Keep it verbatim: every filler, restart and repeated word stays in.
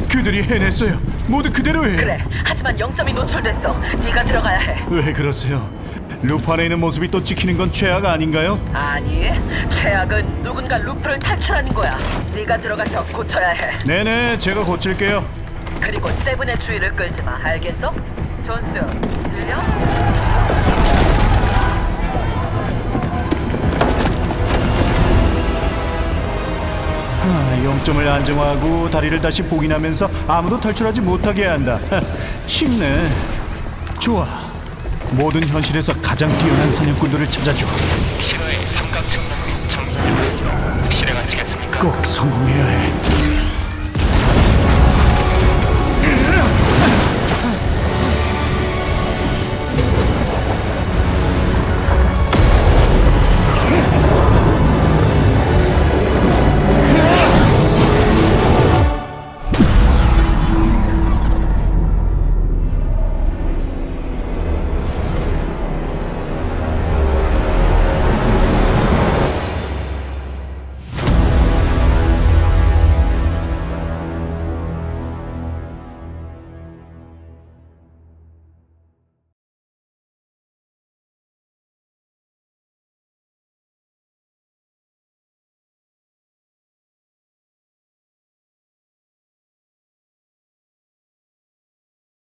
그들이 해냈어요. 모두 그대로 해. 그래, 하지만 영점이 노출됐어. 네가 들어가야 해. 왜 그러세요? 루프 안에 있는 모습이 또 찍히는 건 최악 아닌가요? 아니, 최악은 누군가 루프를 탈출하는 거야. 네가 들어가서 고쳐야 해. 네네, 제가 고칠게요. 그리고 세븐의 주의를 끌지 마. 알겠어? 존스, 들려? 아, 영점을 안정화하고 다리를 다시 복원하면서 아무도 탈출하지 못하게 한다. 하, 쉽네. 좋아. 모든 현실에서 가장 뛰어난 사냥꾼들을 찾아줘. 신호의 삼각층 놈이 정상적으로 실행하시겠습니까? 꼭 성공해야 해.